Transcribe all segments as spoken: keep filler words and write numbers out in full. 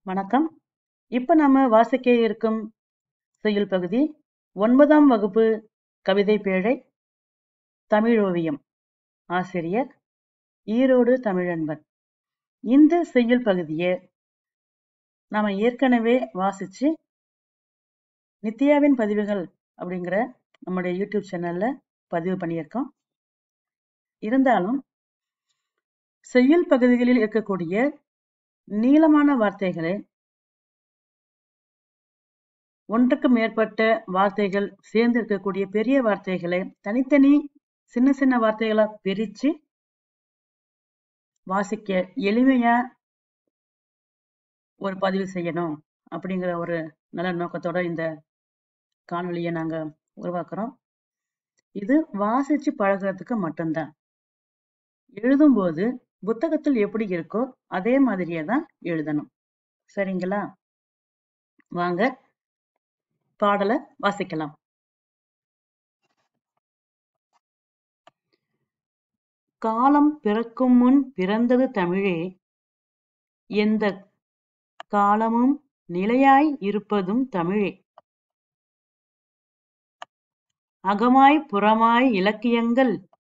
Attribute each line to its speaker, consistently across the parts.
Speaker 1: வணக்கம். இப்ப நாம வாசிக்க இருக்கும் செய்யுள் பகுதி ஒன்பதாம் வகுப்பு கவிதை பேழை தமிழோவியம். ஆசிரியர் ஈரோடு தமிழன்பன். இந்த செய்யுள் பகுதியை நாம ஏற்கனவே வாசிச்சு நித்யாவின் பதிவுகள் அப்படிங்கிற நம்முடைய யூடியூப் சேனல்ல பதிவு பண்ணியிருக்கோம். இருந்தாலும் செய்யுள் பகுதிகளில் இருக்கக்கூடிய நீளமான வார்த்தைகளை, ஒன்றுக்கு மேற்பட்ட வார்த்தைகள் சேர்ந்து இருக்கக்கூடிய பெரிய வார்த்தைகளை தனித்தனி சின்ன சின்ன வார்த்தைகளா பிரிச்சு வாசிக்க எளிமையா ஒரு பதிவு செய்யணும் அப்படிங்கிற ஒரு நல்ல நோக்கத்தோட இந்த காணொலியை நாங்க உருவாக்குறோம். இது வாசிச்சு பழகிறதுக்கு மட்டும்தான். எழுதும்போது புத்தகத்தில் எப்படி இருக்கோ அதே மாதிரியே தான் எழுதணும். சரிங்களா? வாங்க பாடலை வாசிக்கலாம். காலம் பிறக்கும் முன் பிறந்தது தமிழே, எந்த காலமும் நிலையாய் இருப்பதும் தமிழே. அகமாய் புறமாய் இலக்கியங்கள்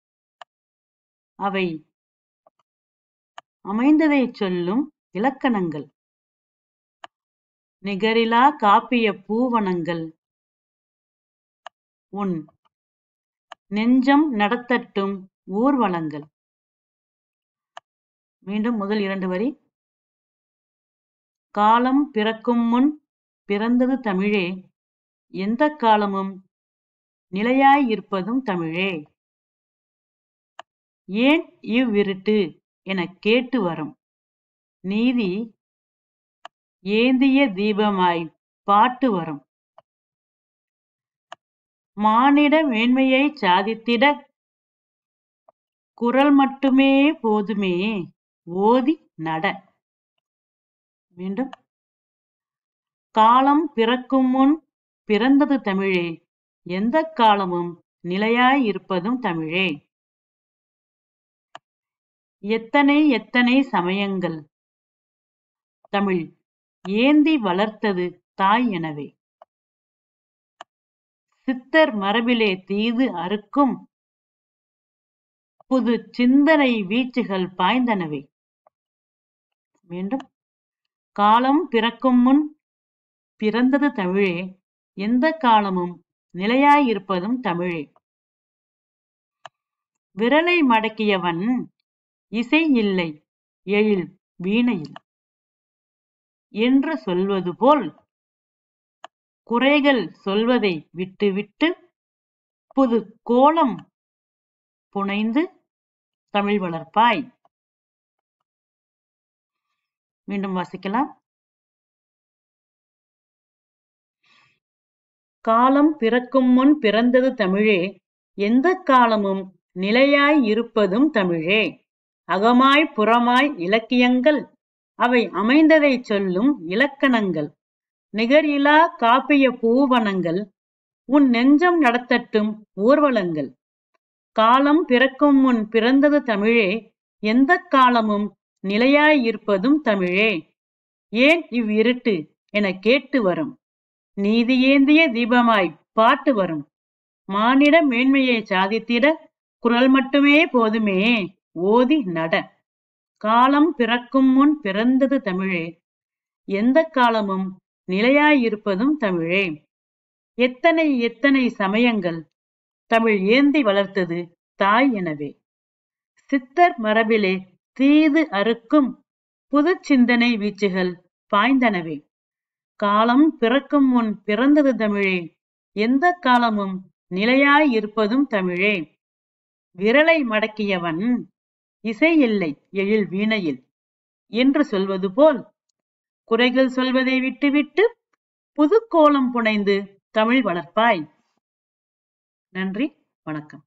Speaker 1: அவை அமைந்ததை சொல்லும் இலக்கணங்கள். நிகரிலா காப்பிய பூவனங்கள் உன் நெஞ்சம் நடத்தட்டும் ஊர்வலங்கள். மீண்டும் முதல் இரண்டு வரி. காலம் பிறக்கும் முன் பிறந்தது தமிழே, எந்த காலமும் நிலையாய் இருப்பதும் தமிழே. ஏன் இவ்விருட்டு என கேட்டு வரும் நீதி ஏந்திய தீபமாய் பாட்டு வரும். மானிட மேன்மையை சாதித்திட குரல் மட்டுமே போதுமே, ஓதி நட. மீண்டும். காலம் பிறக்கும் முன் பிறந்தது தமிழே, எந்த காலமும் நிலையாய் இருப்பதும் தமிழே. எத்தனை எத்தனை சமயங்கள் தமிழ் ஏந்தி வளர்த்தது தாய் எனவே. சித்தர் மரபிலே தீது அறுக்கும் புது சிந்தனை வீச்சுகள் பாய்ந்தனவே. மீண்டும். காலம் பிறக்கும் முன் பிறந்தது தமிழே, எந்த காலமும் நிலையாயிருப்பதும் தமிழே. விரலை மடக்கியவன் இசை இல்லை எழில் வீணையில் என்று சொல்வது போல் குறைகள் சொல்வதை விட்டுவிட்டு புது கோலம் புனைந்து தமிழ் வளர்ப்பாய். மீண்டும் வாசிக்கலாம். காலம் பிறக்கும் முன் பிறந்தது தமிழே, எந்த காலமும் நிலையாய் இருப்பதும் தமிழே. அகமாய் புறமாய் இலக்கியங்கள் அவை அமைந்ததை சொல்லும் இலக்கணங்கள். நிகரிலா காப்பிய பூவனங்கள் உன் நெஞ்சம் நடத்தட்டும் ஊர்வலங்கள். காலம் பிறக்கும் முன் பிறந்தது தமிழே, எந்த காலமும் நிலையாயிருப்பதும் தமிழே. ஏன் இவ்விருட்டு என கேட்டு வரும் நீதி ஏந்திய தீபமாய் பாட்டு வரும். மானிட மேன்மையை சாதித்திட குரல் மட்டுமே போதுமே, ஓதி நட. காலம் பிறக்கும் முன் பிறந்தது தமிழே, எந்த காலமும் நிலையாயிருப்பதும் தமிழே. எத்தனை எத்தனை சமயங்கள் தமிழ் ஏந்தி வளர்த்தது தாய் எனவே. சித்தர் மரபிலே தீது அறுக்கும் புது சிந்தனை வீச்சுகள் பாய்ந்தனவே. காலம் பிறக்கும் முன் பிறந்தது தமிழே, எந்த காலமும் நிலையாயிருப்பதும் தமிழே. விரலை மடக்கியவன் இசை இல்லை எழில் வீணையில் என்று சொல்வது போல் குறைகள் சொல்வதை விட்டுவிட்டு புது கோலம் புனைந்து தமிழ் வளர்ப்பாய். நன்றி, வணக்கம்.